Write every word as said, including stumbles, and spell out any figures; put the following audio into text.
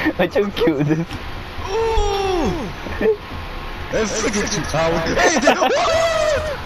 Macam cute tu. Ooh! That's freaking too power. Hey,